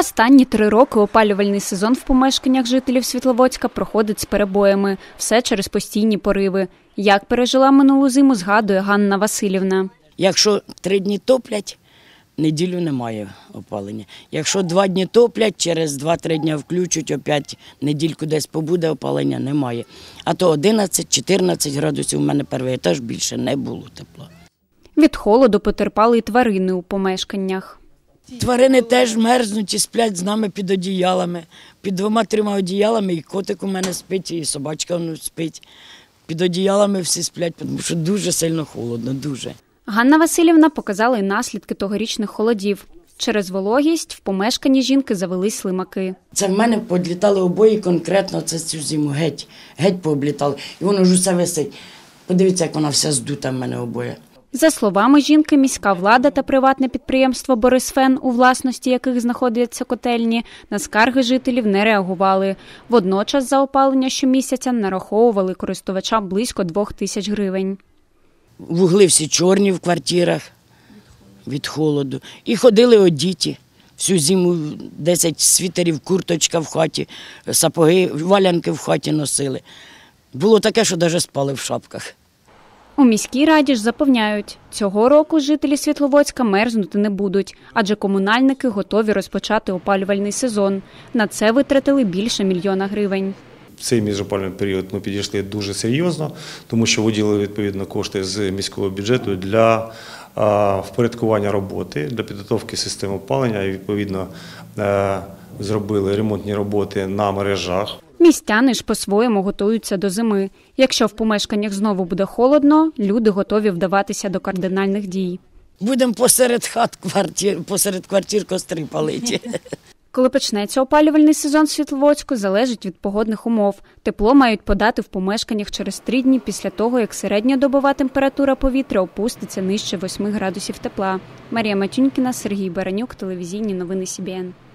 Останні 3 роки опалювальний сезон в помешканнях жителів Світловодська проходить з перебоями. Все через постійні пориви. Як пережила минулу зиму, згадує Ганна Василівна. Якщо 3 дні топлять, неділю немає опалення. Якщо 2 дні топлять, через 2-3 дні включать, опять недільку десь побуде, опалення немає. А то 11-14 градусів у мене перший етаж, більше не було тепла. Від холоду потерпали і тварини у помешканнях. Тварини теж мерзнуть і сплять з нами під одіялами. Під 2-3 одіялами, і котик у мене спить, і собачка спить. Під одіялами всі сплять, тому що дуже сильно холодно, дуже. Ганна Василівна показала і наслідки тогорічних холодів. Через вологість в помешканні жінки завелись слимаки. Це в мене підлітали обої конкретно, це цю зиму, геть пооблітали. І воно ж усе висить. Подивіться, як вона вся здута в мене обоє. За словами жінки, міська влада та приватне підприємство «Борисфен», у власності яких знаходяться котельні, на скарги жителів не реагували. Водночас за опалення щомісяця нараховували користувачам близько 2000 гривень. Вугли всі чорні в квартирах від холоду. І ходили одіті. Всю зиму 10 світерів, курточка в хаті, сапоги, валянки в хаті носили. Було таке, що навіть спали в шапках. У міській раді ж запевняють, цього року жителі Світловодська мерзнути не будуть, адже комунальники готові розпочати опалювальний сезон. На це витратили більше 1 мільйона гривень. В цей міжопалювальний період ми підійшли дуже серйозно, тому що виділили відповідно кошти з міського бюджету для впорядкування роботи, для підготовки системи опалення і відповідно зробили ремонтні роботи на мережах. Містяни ж по-своєму готуються до зими. Якщо в помешканнях знову буде холодно, люди готові вдаватися до кардинальних дій. Будемо посеред посеред квартир костри палити. Коли почнеться опалювальний сезон в Світловодську, залежить від погодних умов. Тепло мають подати в помешканнях через 3 дні після того, як середньодобова температура повітря опуститься нижче 8 градусів тепла. Марія Матюнькіна, Сергій Баранюк, телевізійні новини СІБІН.